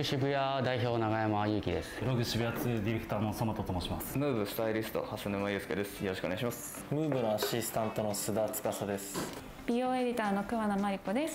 渋谷代表永山祐希です。 ログ渋谷2ディレクターのソマトと申します。 ムーブスタイリスト蓮沼祐介です。よろしくお願いします。 ムーブのアシスタントの須田司です。 美容エディターの桑名真理子です。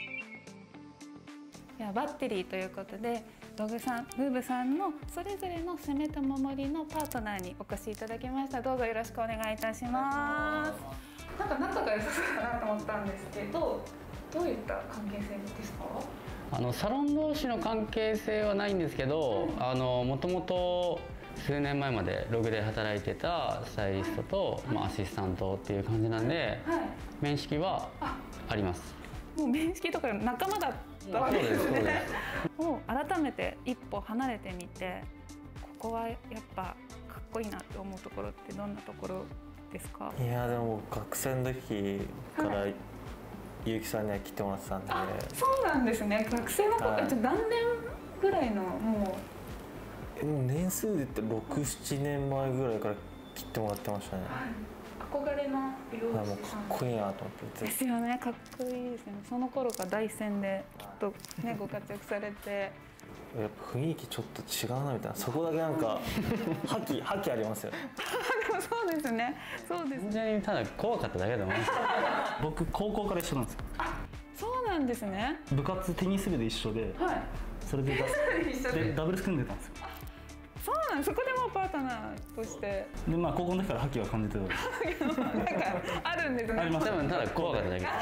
ではバッテリーということで、ログさん、ムーブさんのそれぞれの攻めと守りのパートナーにお越しいただきました。どうぞよろしくお願いいたします。なんか仲が良さそうだなと思ったんですけど、どういった関係性ですか？ サロン同士の関係性はないんですけど、もともと数年前までログで働いてたスタイリストと、アシスタントっていう感じなんで、面識はあります。 もう面識とか仲間だったわけですね。もう改めて一歩離れてみて、ここはやっぱかっこいいなって思うところってどんなところですか？ いやでも学生の時から、結城さんには来てもらってたんで。 そうなんですね。学生の頃、何年ぐらいのもう年数で言って6、7年前ぐらいから切ってもらってましたね。 憧れの美容師さん。 かっこいいなと思って。 ですよね。かっこいいですよね。その頃が第一線できっとねご活躍されて。 やっぱ雰囲気ちょっと違うなみたいな。そこだけなんか覇気ありますよね。 でもそうですね。そうですね。 完全にただ怖かっただけだと思います。 僕高校から一緒なんですよ。 そうなんですね。 部活テニス部で一緒で、それでダブルス組んでたんですよ。 そうなんです。そこでもパートナーとして。 で高校の時から覇気は感じてた。 なんかあるんですね。 多分ただ怖かっただけ。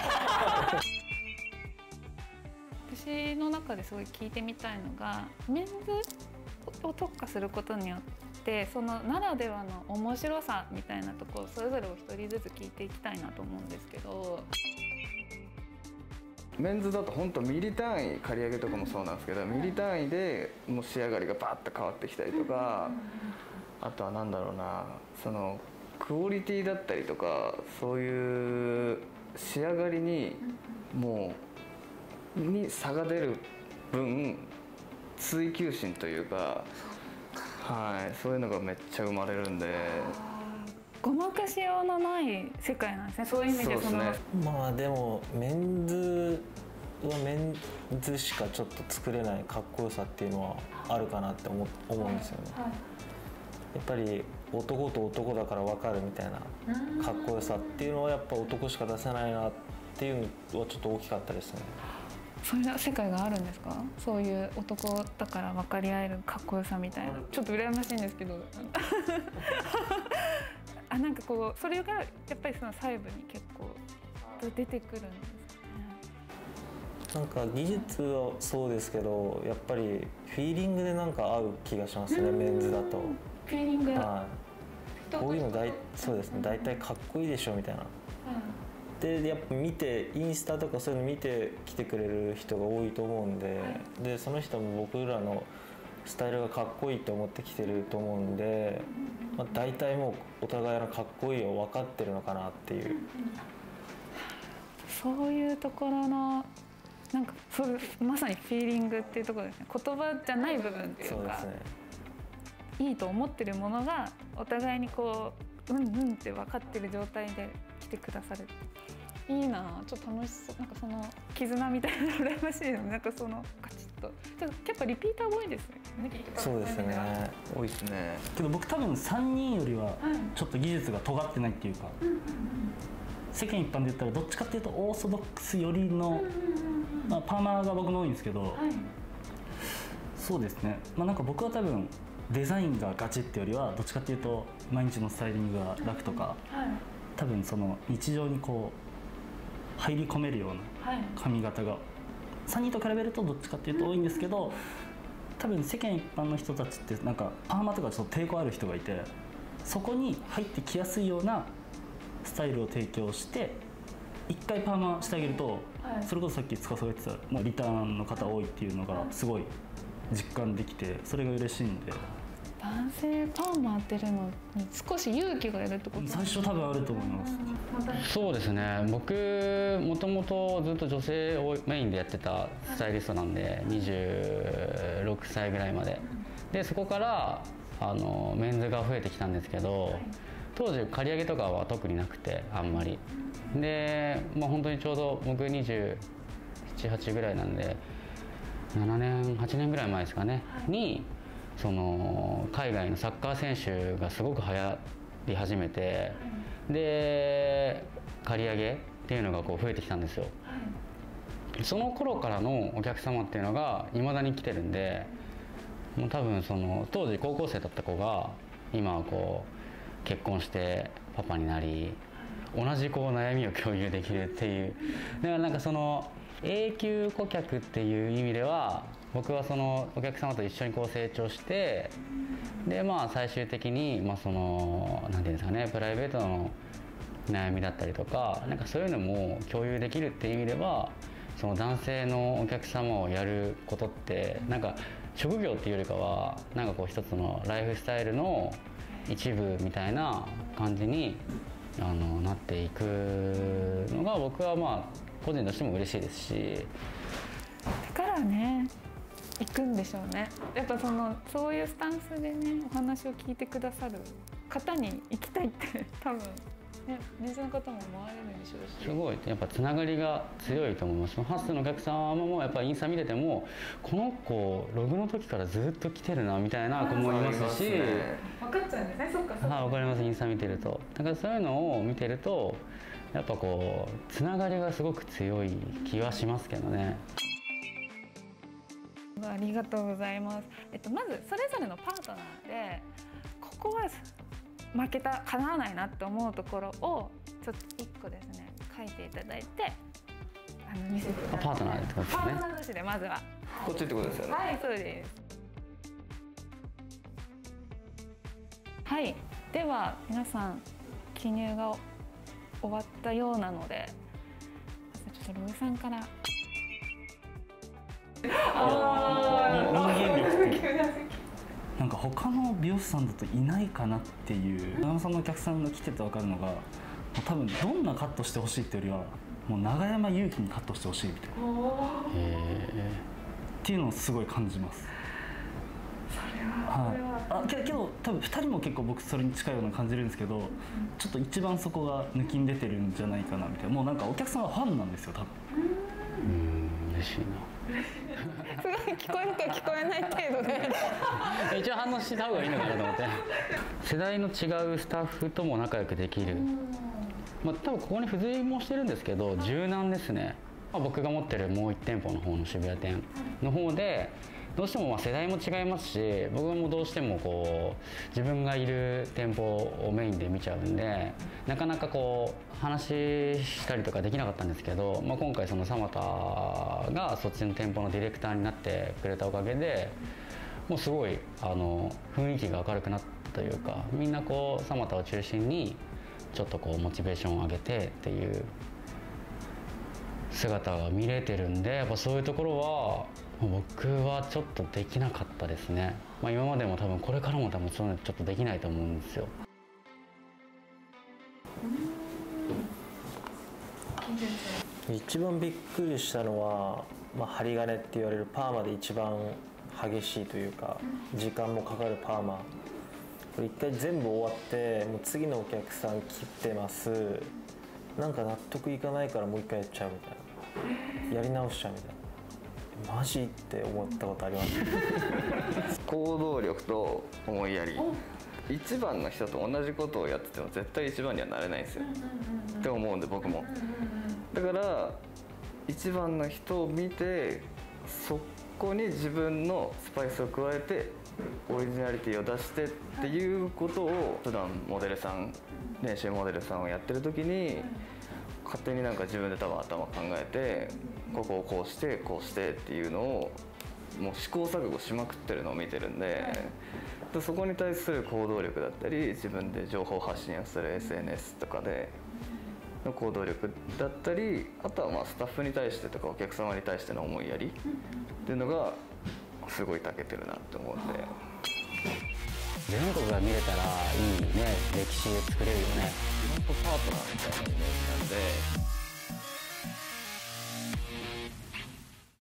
私の中ですごい聞いてみたいのが、メンズを特化することによってそのならではの面白さみたいなところそれぞれお一人ずつ聞いていきたいなと思うんですけど。 メンズだと本当ミリ単位、刈り上げとかもそうなんですけど、ミリ単位でもう仕上がりがバッと変わってきたりとか、あとはなんだろうな、そのクオリティだったりとか、そういう仕上がりにもうに差が出る分追求心というか、そういうのがめっちゃ生まれるんで。 ごまかしようのない世界なんですね。そういう意味ででもメンズはメンズしかちょっと作れないかっこよさっていうのはあるかなって思うんですよね。やっぱり男と男だから分かるみたいなかっこよさっていうのはやっぱ男しか出せないなっていうのはちょっと大きかったですね。 そういう世界があるんですか？そういう男だから分かり合えるかっこよさみたいな。ちょっと羨ましいんですけど。なんかこうそれがやっぱりその細部に結構出てくるんですかね。 なんか技術はそうですけど、やっぱりフィーリングでなんか合う気がしますね。メンズだと。 フィーリング。 こういうのそうですね。大体かっこいいでしょみたいな。でやっぱ見てインスタとかそういうの見て来てくれる人が多いと思うんで、その人も僕らのスタイルがかっこいいと思ってきてると思うんで、大体もうお互いのかっこいいを分かってるのかなっていう。 そういうところのなんかまさにフィーリングっていうところですね。言葉じゃない部分っていうか。そうですね。いいと思ってるものがお互いにこうって分かってる状態で来てくださる。いいな、ちょっと楽しそう。なんかその絆みたいなの羨ましいの。なんかそのカチッと。結構リピーター多いですね。 そうですね。 多いですね。 けど僕多分3人よりはちょっと技術が尖ってないっていうか、世間一般で言ったらどっちかっていうとオーソドックス寄りの、パーマが僕も多いんですけど、そうですね。なんか僕は多分デザインがガチってよりはどっちかっていうと毎日のスタイリングが楽とか、多分その日常にこう入り込めるような髪型が3人と比べるとどっちかっていうと多いんですけど、多分世間一般の人たちってなんかパーマとかちょっと抵抗ある人がいて、そこに入ってきやすいようなスタイルを提供して一回パーマしてあげると、それこそさっき司が言ってたもうリターンの方多いっていうのがすごい実感できて、それが嬉しいんで。 男性パーマ当てるのに少し勇気がいるってこと？ 最初多分あると思います。 そうですね。僕もともとずっと女性をメインでやってたスタイリストなんで、26歳ぐらいまで。でそこからメンズが増えてきたんですけど、当時刈り上げとかは特になくてあんまり。で本当にちょうど僕27、8ぐらいなんで。 7年8年ぐらい前ですかね、にその海外のサッカー選手がすごく流行り始めて、で借り上げっていうのがこう増えてきたんですよ。その頃からのお客様っていうのがいまだに来てるんで、もう多分その当時高校生だった子が今はこう結婚してパパになり、同じこう悩みを共有できるっていう、だからなんかその永久顧客っていう意味では、僕はそのお客様と一緒にこう成長して、でまあ最終的にまあそのなんていうんですかね、プライベートの悩みだったりとか、なんかそういうのも共有できるっていう意味では、その男性のお客様をやることってなんか職業っていうよりかは、なんかこう一つのライフスタイルの一部みたいな感じになっていくのが、僕はまあ個人としても嬉しいですし。 だからね行くんでしょうね。やっぱそういうスタンスでねお話を聞いてくださる方に行きたいって多分ね、ニーズの方も思われるんでしょうし、 すごいやっぱつながりが強いと思います。ハッスのお客様もやっぱインスタ見てても、この子ログの時からずっと来てるなみたいな子もいますし、 分かっちゃうんですね。そっかそっか。 はい、分かります。インスタ見てると、だからそういうのを見てるとやっぱこうつながりがすごく強い気はしますけどね。 ありがとうございます。まずそれぞれのパートナーでここは負けた、叶わないなって思うところをちょっと1個ですね書いていただいて見せていただいて。 パートナーってことですね。 パートナー同士でまずはこっちってことですよね。 はい、そうです。はい、では皆さん記入が終わったようなので、ちょっとロイさんから。 人間力ってなんか他の美容師さんだといないかなっていう。長山さんのお客さんが来てて分かるのが、多分どんなカットしてほしいっていうよりは、もう永山勇気にカットしてほしいみたいなっていうのをすごい感じます。はい、けど多分2人も結構僕それに近いような感じるんですけど、ちょっと一番そこが抜きん出てるんじゃないかなみたいな。もうなんかお客さんはファンなんですよ多分。 嬉しいな。 すごい聞こえるか聞こえない程度で一応反応した方がいいのかなと思って。世代の違うスタッフとも仲良くできる、まあ、多分ここに付随もしてるんですけど柔軟ですね。まあ、僕が持ってるもう1店舗の方の渋谷店の方でどうしてもまあ世代も違いますし、僕もどうしてもこう自分がいる店舗をメインで見ちゃうんで、なかなかこう話したりとかできなかったんですけど、まあ、今回そのサマタがそっちの店舗のディレクターになってくれたおかげで、もうすごい雰囲気が明るくなったというか、みんなこうサマタを中心にちょっとこうモチベーションを上げてっていう姿が見れてるんで、やっぱそういうところは僕はちょっとできなかったですね。まあ、今までも多分これからも多分そういうのちょっとできないと思うんですよ。 一番びっくりしたのは、まあ、針金って言われるパーマで一番激しいというか時間もかかるパーマ、これ一回全部終わってもう次のお客さん切ってます、なんか納得いかないからもう一回やっちゃうみたいな、やり直しちゃうみたいな。マジって思ったことあります行動力と思いやり、一番の人と同じことをやってても絶対一番にはなれないんですよって思うんで、僕も。だから一番の人を見て、そこに自分のスパイスを加えてオリジナリティを出してっていうことを普段モデルさん、練習モデルさんをやってる時に勝手になんか自分で多分頭考えて、ここをこうしてこうしてっていうのをもう試行錯誤しまくってるのを見てるんで、そこに対する行動力だったり自分で情報発信をする SNS とかでの行動力だったり、あとはまあスタッフに対してとかお客様に対しての思いやりっていうのがすごい長けてるなって思うんで。 全国が見れたらいいね、歴史作れるよね。 本当パートナーみたいなイメージなんで。